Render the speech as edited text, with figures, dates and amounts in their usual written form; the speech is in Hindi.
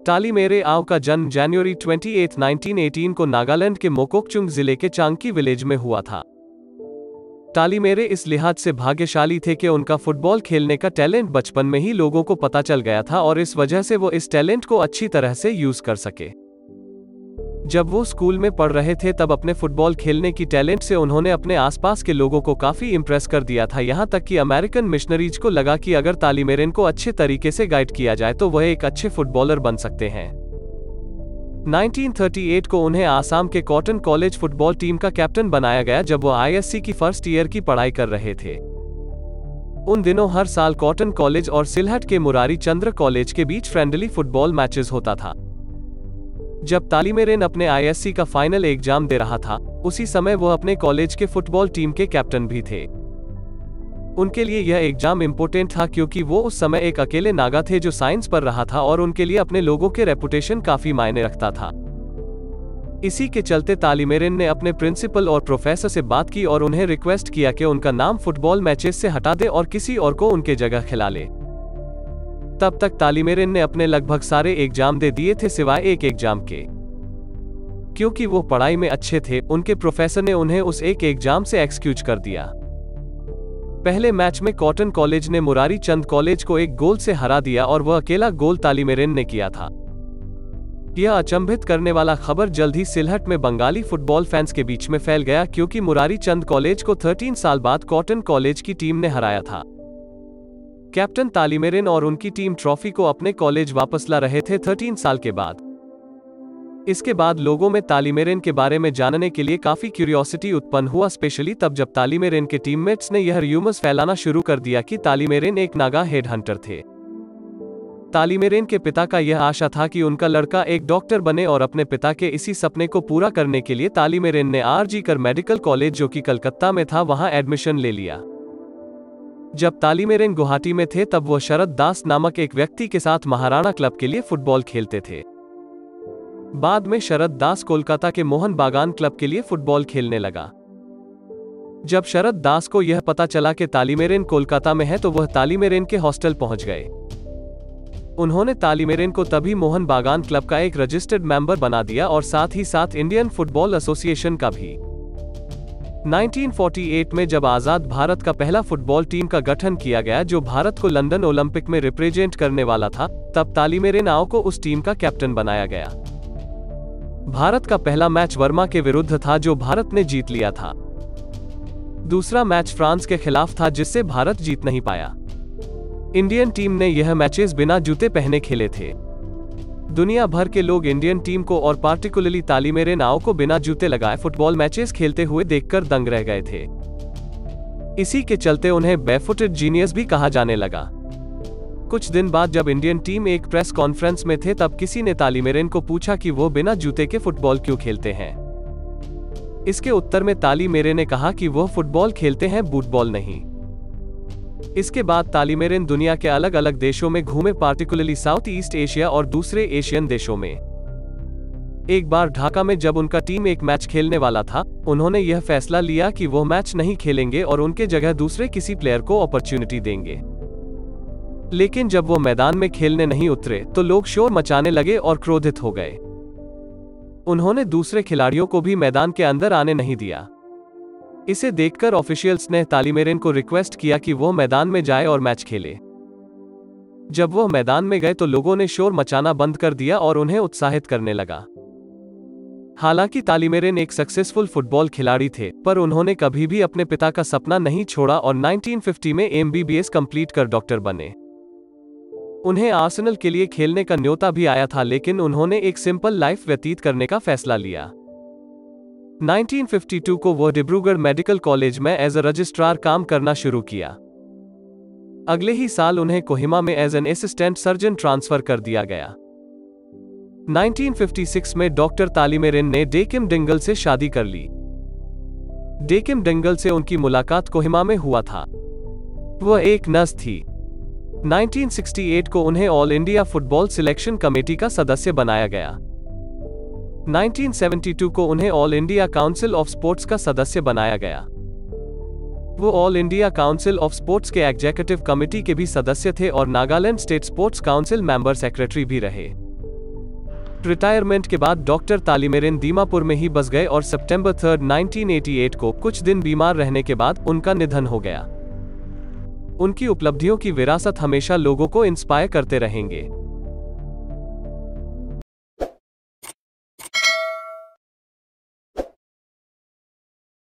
तालीमेरे आओ का जन्म जनवरी 28, 1918 को नागालैंड के मोकोकचुंग जिले के चांगकी विलेज में हुआ था। तालीमेरे इस लिहाज से भाग्यशाली थे कि उनका फुटबॉल खेलने का टैलेंट बचपन में ही लोगों को पता चल गया था और इस वजह से वो इस टैलेंट को अच्छी तरह से यूज कर सके। जब वो स्कूल में पढ़ रहे थे तब अपने फुटबॉल खेलने की टैलेंट से उन्होंने अपने आसपास के लोगों को काफी इम्प्रेस कर दिया था, यहाँ तक कि अमेरिकन मिशनरीज को लगा कि अगर तालीमेरेन को अच्छे तरीके से गाइड किया जाए तो वह एक अच्छे फुटबॉलर बन सकते हैं। 1938 को उन्हें आसाम के कॉटन कॉलेज फुटबॉल टीम का कैप्टन बनाया गया जब वो आईएससी की फर्स्ट ईयर की पढ़ाई कर रहे थे। उन दिनों हर साल कॉटन कॉलेज और सिलहट के मुरारी चंद्र कॉलेज के बीच फ्रेंडली फुटबॉल मैचेस होता था। जब तालीमेरेन अपने आईएससी का फाइनल एग्जाम दे रहा था, उसी समय वो अपने कॉलेज के फुटबॉल टीम के कैप्टन भी थे। उनके लिए यह एग्जाम इम्पोर्टेंट था क्योंकि वो उस समय एक अकेले नागा थे जो साइंस पढ़ रहा था और उनके लिए अपने लोगों के रेपुटेशन काफी मायने रखता था। इसी के चलते तालीमेरेन ने अपने प्रिंसिपल और प्रोफेसर से बात की और उन्हें रिक्वेस्ट किया कि उनका नाम फुटबॉल मैचेस से हटा दे और किसी और को उनके जगह खिला ले। तब तक तालीमेरेन ने अपने लगभग सारे एग्जाम दे दिए थे सिवाय एक एग्जाम के। क्योंकि वो पढ़ाई में अच्छे थे, उनके प्रोफेसर ने उन्हें उस एक एग्जाम से एक्सक्यूज कर दिया। पहले मैच में कॉटन कॉलेज ने मुरारी चंद कॉलेज को एक गोल से हरा दिया और वह अकेला गोल तालीमेरेन ने किया था। यह अचंभित करने वाला खबर जल्द ही सिलहट में बंगाली फुटबॉल फैंस के बीच में फैल गया क्योंकि मुरारी चंद कॉलेज को 13 साल बाद कॉटन कॉलेज की टीम ने हराया था। कैप्टन तालीमेरेन और उनकी टीम ट्रॉफी को अपने कॉलेज वापस ला रहे थे 13 साल के बाद। इसके बाद लोगों में तालीमेरेन के बारे में जानने के लिए काफी क्यूरियोसिटी उत्पन्न हुआ, स्पेशली तब जब तालीमेरेन के टीममेट्स ने यह र्यूमर्स फैलाना शुरू कर दिया कि तालीमेरेन एक नागा हेडहंटर थे। तालीमेरेन के पिता का यह आशा था कि उनका लड़का एक डॉक्टर बने और अपने पिता के इसी सपने को पूरा करने के लिए तालीमेरेन ने आरजी कर मेडिकल कॉलेज जो कि कलकत्ता में था वहां एडमिशन ले लिया। जब तालीमेरेन गुवाहाटी में थे तब वह शरद दास नामक एक व्यक्ति के साथ महाराणा क्लब के लिए फुटबॉल खेलते थे। बाद में शरद दास कोलकाता के मोहन बागान क्लब के लिए फुटबॉल खेलने लगा। जब शरद दास को यह पता चला कि तालीमेरेन कोलकाता में है तो वह तालीमेरेन के हॉस्टल पहुंच गए। उन्होंने तालीमेरेन को तभी मोहन बागान क्लब का एक रजिस्टर्ड मेंबर बना दिया और साथ ही साथ इंडियन फुटबॉल एसोसिएशन का भी। 1948 में जब आजाद भारत का पहला फुटबॉल टीम का गठन किया गया जो भारत को लंदन ओलंपिक में रिप्रेजेंट करने वाला था, तब तालीमेरेन आओ को उस टीम का कैप्टन बनाया गया। भारत का पहला मैच वर्मा के विरुद्ध था जो भारत ने जीत लिया था। दूसरा मैच फ्रांस के खिलाफ था जिससे भारत जीत नहीं पाया। इंडियन टीम ने यह मैचेस बिना जूते पहने खेले थे। दुनिया भर के लोग इंडियन टीम को और पार्टिकुलरली तालीमेरेन आओ को बिना जूते लगाए फुटबॉल मैचेस खेलते हुए देखकर दंग रह गए थे। इसी के चलते उन्हें बैरफुटेड जीनियस भी कहा जाने लगा। कुछ दिन बाद जब इंडियन टीम एक प्रेस कॉन्फ्रेंस में थे तब किसी ने तालीमेरेन को पूछा कि वो बिना जूते के फुटबॉल क्यों खेलते हैं। इसके उत्तर में तालीमेरेन ने कहा कि वो फुटबॉल खेलते हैं, बूटबॉल नहीं। इसके बाद तालीमेरेन दुनिया के अलग अलग देशों में घूमे, पार्टिकुलरली साउथ ईस्ट एशिया और दूसरे एशियन देशों में। एक बार ढाका में जब उनका टीम एक मैच खेलने वाला था, उन्होंने यह फैसला लिया कि वो मैच नहीं खेलेंगे और उनके जगह दूसरे किसी प्लेयर को अपॉर्चुनिटी देंगे। लेकिन जब वो मैदान में खेलने नहीं उतरे तो लोग शोर मचाने लगे और क्रोधित हो गए। उन्होंने दूसरे खिलाड़ियों को भी मैदान के अंदर आने नहीं दिया। इसे देखकर ऑफिशियल्स ने तालीमेरेन को रिक्वेस्ट किया कि वो मैदान में जाए और मैच खेले। जब वो मैदान में गए तो लोगों ने शोर मचाना बंद कर दिया और उन्हें उत्साहित करने लगा। हालांकि तालीमेरेन एक सक्सेसफुल फुटबॉल खिलाड़ी थे, पर उन्होंने कभी भी अपने पिता का सपना नहीं छोड़ा और 1950 में एमबीबीएस कंप्लीट कर डॉक्टर बने। उन्हें आर्सेनल के लिए खेलने का न्योता भी आया था, लेकिन उन्होंने एक सिंपल लाइफ व्यतीत करने का फैसला लिया। 1952 को वो डिब्रूगढ़ मेडिकल कॉलेज में एज अ रजिस्ट्रार काम करना शुरू किया। अगले ही साल उन्हें कोहिमा में as an assistant surgeon transfer कर दिया गया। 1956 में डॉक्टर तालीमेरेन ने डेकिम डिंगल से शादी कर ली। डेकिम डिंगल से उनकी मुलाकात कोहिमा में हुआ था। वह एक नर्स थी। 1968 को उन्हें all India football selection committee का सदस्य बनाया गया। 1972 को उन्हें all India council of sports का सदस्य बनाया गया। वो all India council of sports के एग्जीक्यूटिव कमेटी के भी सदस्य थे और Nagaland state sports council member secretary भी रहे। रिटायरमेंट के बाद डॉक्टर तालिमेरिन दीमापुर में ही बस गए और सितंबर 3, 1988 को कुछ दिन बीमार रहने के बाद उनका निधन हो गया। उनकी उपलब्धियों की विरासत हमेशा लोगों को इंस्पायर करते रहेंगे।